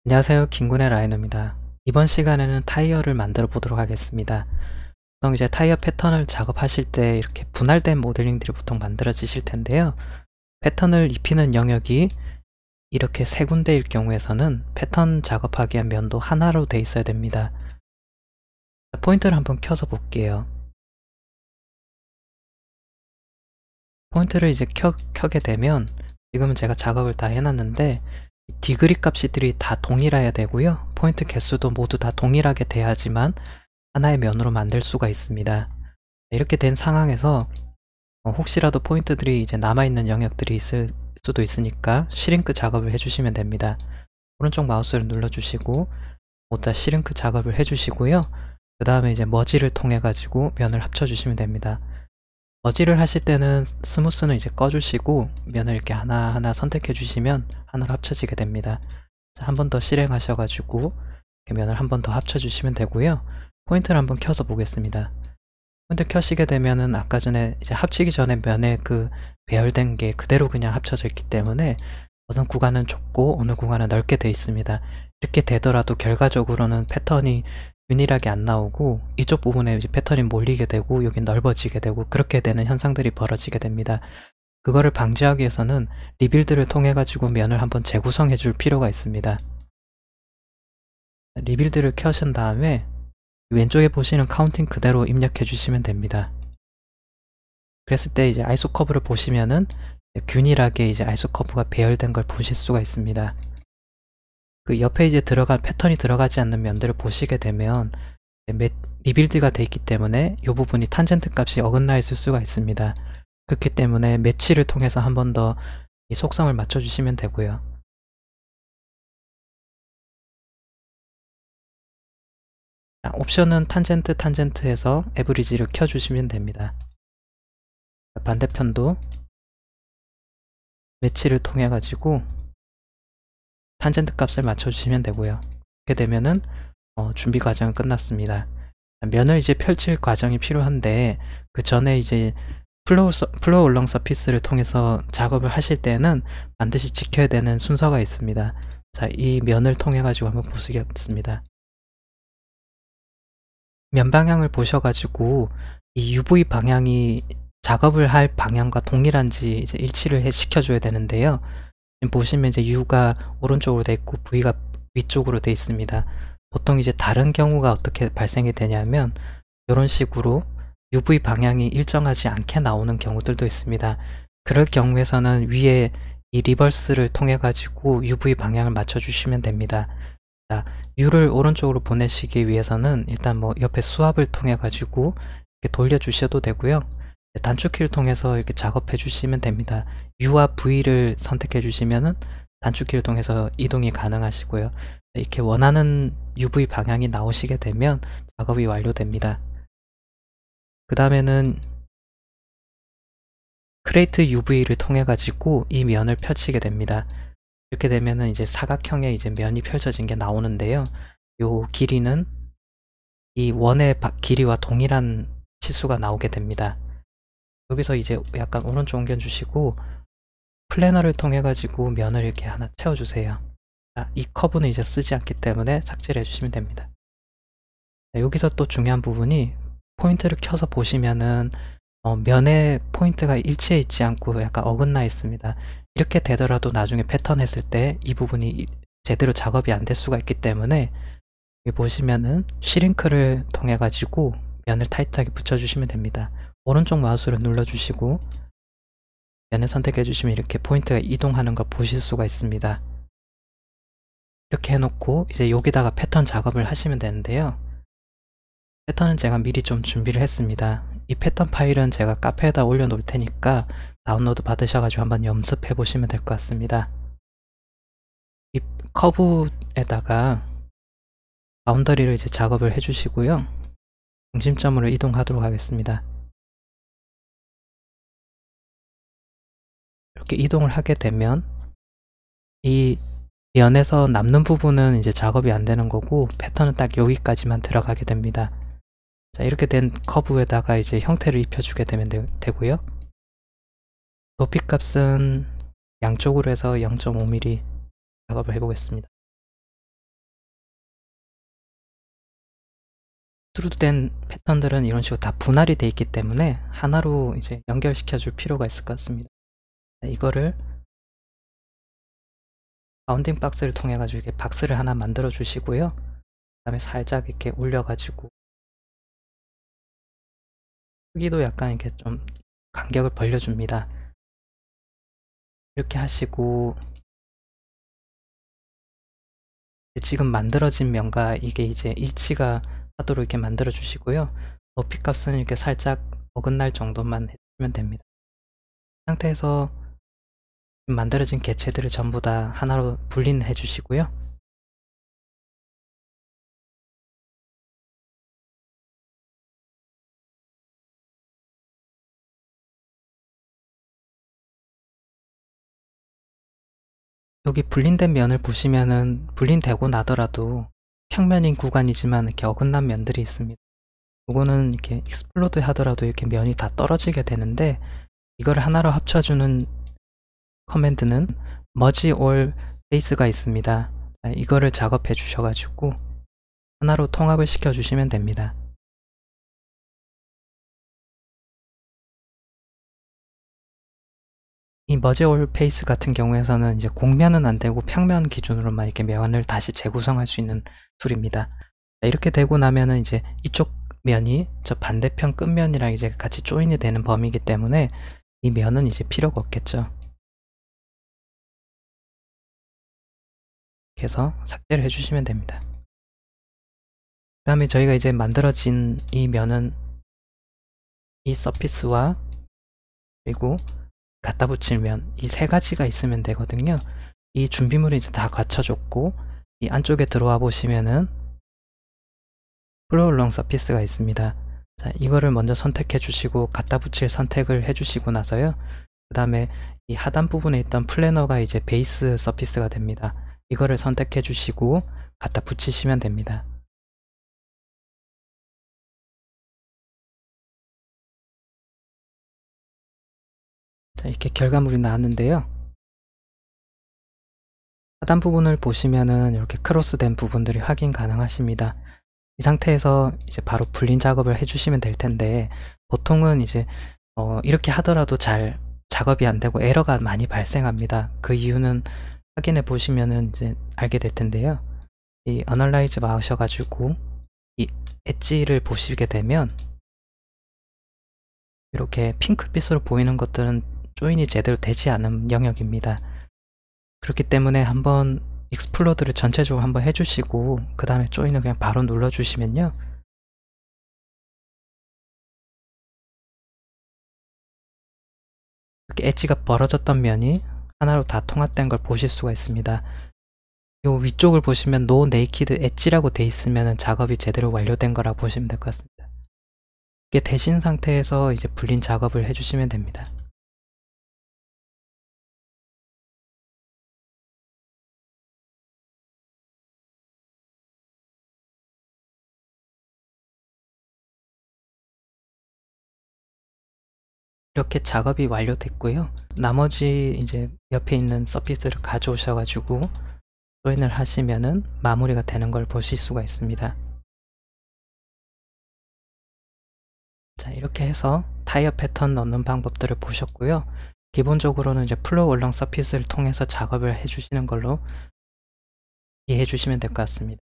안녕하세요. 김군의 라이너입니다. 이번 시간에는 타이어를 만들어 보도록 하겠습니다. 보통 이제 타이어 패턴을 작업하실 때 이렇게 분할된 모델링들이 보통 만들어지실 텐데요. 패턴을 입히는 영역이 이렇게 세 군데일 경우에서는 패턴 작업하기 위한 면도 하나로 돼 있어야 됩니다. 포인트를 한번 켜서 볼게요. 포인트를 이제 켜게 되면 지금은 제가 작업을 다 해놨는데 디그리 값들이 다 동일해야 되고요. 포인트 개수도 모두 다 동일하게 돼야지만 하나의 면으로 만들 수가 있습니다. 이렇게 된 상황에서 혹시라도 포인트들이 이제 남아있는 영역들이 있을 수도 있으니까 시링크 작업을 해주시면 됩니다. 오른쪽 마우스를 눌러주시고 모두 시링크 작업을 해주시고요. 그 다음에 이제 머지를 통해 가지고 면을 합쳐주시면 됩니다. 머지를 하실 때는 스무스는 이제 꺼주시고 면을 이렇게 하나하나 선택해 주시면 하나로 합쳐지게 됩니다. 한 번 더 실행하셔가지고 면을 한 번 더 합쳐주시면 되고요. 포인트를 한번 켜서 보겠습니다. 포인트 켜시게 되면은 아까 전에 이제 합치기 전에 면에 그 배열된 게 그대로 그냥 합쳐져 있기 때문에 어느 구간은 좁고 어느 구간은 넓게 되어 있습니다. 이렇게 되더라도 결과적으로는 패턴이 균일하게 안 나오고 이쪽 부분에 이제 패턴이 몰리게 되고 여기 넓어지게 되고 그렇게 되는 현상들이 벌어지게 됩니다. 그거를 방지하기 위해서는 리빌드를 통해 가지고 면을 한번 재구성해 줄 필요가 있습니다. 리빌드를 켜신 다음에 왼쪽에 보시는 카운팅 그대로 입력해 주시면 됩니다. 그랬을 때 이제 아이소 커브를 보시면은 균일하게 이제 아이소 커브가 배열된 걸 보실 수가 있습니다. 그 옆에 이제 패턴이 들어가지 않는 면들을 보시게 되면 리빌드가 되어 있기 때문에 이 부분이 탄젠트 값이 어긋나 있을 수가 있습니다. 그렇기 때문에 매치를 통해서 한 번 더 이 속성을 맞춰주시면 되고요. 자, 옵션은 탄젠트에서 에브리지를 켜주시면 됩니다. 반대편도 매치를 통해 가지고 탄젠트 값을 맞춰주시면 되고요. 이렇게 되면은 준비 과정은 끝났습니다. 면을 이제 펼칠 과정이 필요한데 그 전에 이제 플로우 울렁 서피스를 통해서 작업을 하실 때는 반드시 지켜야 되는 순서가 있습니다. 자, 이 면을 통해 가지고 한번 보시겠습니다. 면 방향을 보셔가지고 이 UV 방향이 작업을 할 방향과 동일한지 이제 일치를 시켜줘야 되는데요. 지금 보시면 이제 U가 오른쪽으로 돼 있고 V가 위쪽으로 돼 있습니다. 보통 이제 다른 경우가 어떻게 발생이 되냐면 이런 식으로 UV 방향이 일정하지 않게 나오는 경우들도 있습니다. 그럴 경우에서는 위에 이 리버스를 통해 가지고 UV 방향을 맞춰 주시면 됩니다. 자, U를 오른쪽으로 보내시기 위해서는 일단 뭐 옆에 수압을 통해 가지고 이렇게 돌려 주셔도 되고요. 단축키를 통해서 이렇게 작업해 주시면 됩니다. U와 V를 선택해 주시면은 단축키를 통해서 이동이 가능하시고요. 이렇게 원하는 UV 방향이 나오시게 되면 작업이 완료됩니다. 그 다음에는 크레이트 UV를 통해 가지고 이 면을 펼치게 됩니다. 이렇게 되면은 이제 사각형의 이제 면이 펼쳐진 게 나오는데요. 요 길이는 이 원의 길이와 동일한 치수가 나오게 됩니다. 여기서 이제 약간 오른쪽 옮겨주시고 플래너를 통해 가지고 면을 이렇게 하나 채워주세요. 자, 이 커브는 이제 쓰지 않기 때문에 삭제를 해주시면 됩니다. 자, 여기서 또 중요한 부분이 포인트를 켜서 보시면은 면의 포인트가 일치해 있지 않고 약간 어긋나 있습니다. 이렇게 되더라도 나중에 패턴 했을 때 이 부분이 제대로 작업이 안 될 수가 있기 때문에 여기 보시면은 시링크를 통해 가지고 면을 타이트하게 붙여주시면 됩니다. 오른쪽 마우스를 눌러주시고 면을 선택해 주시면 이렇게 포인트가 이동하는 걸 보실 수가 있습니다. 이렇게 해놓고 이제 여기다가 패턴 작업을 하시면 되는데요. 패턴은 제가 미리 좀 준비를 했습니다. 이 패턴 파일은 제가 카페에다 올려놓을 테니까 다운로드 받으셔가지고 한번 연습해 보시면 될 것 같습니다. 이 커브에다가 바운더리를 이제 작업을 해주시고요. 중심점으로 이동하도록 하겠습니다. 이렇게 이동을 하게 되면 이 면에서 남는 부분은 이제 작업이 안 되는 거고 패턴은 딱 여기까지만 들어가게 됩니다. 자, 이렇게 된 커브에다가 이제 형태를 입혀주게 되면 되고요. 높이 값은 양쪽으로 해서 0.5mm 작업을 해보겠습니다. 익스트루드된 패턴들은 이런 식으로 다 분할이 되어 있기 때문에 하나로 이제 연결시켜 줄 필요가 있을 것 같습니다. 이거를 바운딩 박스를 통해 가지고 이렇게 박스를 하나 만들어 주시고요. 그 다음에 살짝 이렇게 올려 가지고 크기도 약간 이렇게 좀 간격을 벌려 줍니다. 이렇게 하시고 지금 만들어진 면과 이게 이제 일치가 하도록 이렇게 만들어 주시고요. 높이 값은 이렇게 살짝 어긋날 정도만 해주면 됩니다. 이 상태에서 만들어진 개체들을 전부 다 하나로 분리해 주시고요. 여기 분린된 면을 보시면은 분린되고 나더라도 평면인 구간이지만 이렇게 어긋난 면들이 있습니다. 요거는 이렇게 익스플로드 하더라도 이렇게 면이 다 떨어지게 되는데, 이걸 하나로 합쳐주는 커맨드는 merge all face가 있습니다. 이거를 작업해 주셔가지고 하나로 통합을 시켜 주시면 됩니다. 이 merge all face 같은 경우에서는 이제 곡면은 안 되고 평면 기준으로만 이렇게 면을 다시 재구성할 수 있는 툴입니다. 이렇게 되고 나면은 이제 이쪽 면이 저 반대편 끝면이랑 이제 같이 조인이 되는 범위이기 때문에 이 면은 이제 필요가 없겠죠. 이렇게 해서 삭제를 해주시면 됩니다. 그 다음에 저희가 이제 만들어진 이 면은 이 서피스와 그리고 갖다 붙일 면, 이 세 가지가 있으면 되거든요. 이 준비물이 이제 다 갖춰졌고, 이 안쪽에 들어와 보시면은 플로우 롱 서피스가 있습니다. 자, 이거를 먼저 선택해 주시고 갖다 붙일 선택을 해 주시고 나서요. 그 다음에 이 하단 부분에 있던 플래너가 이제 베이스 서피스가 됩니다. 이거를 선택해 주시고 갖다 붙이시면 됩니다. 자, 이렇게 결과물이 나왔는데요. 하단 부분을 보시면은 이렇게 크로스된 부분들이 확인 가능하십니다. 이 상태에서 이제 바로 분린 작업을 해주시면 될 텐데, 보통은 이제 이렇게 하더라도 잘 작업이 안 되고 에러가 많이 발생합니다. 그 이유는 확인해 보시면은 이제 알게 될 텐데요. 이 어널라이즈 마우셔가지고 이 엣지를 보시게 되면 이렇게 핑크빛으로 보이는 것들은 조인이 제대로 되지 않은 영역입니다. 그렇기 때문에 한번 익스플로드를 전체적으로 한번 해주시고 그 다음에 조인을 그냥 바로 눌러주시면요, 이렇게 엣지가 벌어졌던 면이 하나로 다 통합된 걸 보실 수가 있습니다. 요 위쪽을 보시면 No Naked Edge라고 돼 있으면 작업이 제대로 완료된 거라 보시면 될 것 같습니다. 이게 되신 상태에서 이제 분린 작업을 해주시면 됩니다. 이렇게 작업이 완료됐고요. 나머지 이제 옆에 있는 서피스를 가져오셔가지고 조인을 하시면은 마무리가 되는 걸 보실 수가 있습니다. 자, 이렇게 해서 타이어 패턴 넣는 방법들을 보셨고요. 기본적으로는 이제 플로우 얼렁 서피스를 통해서 작업을 해주시는 걸로 이해해 주시면 될 것 같습니다.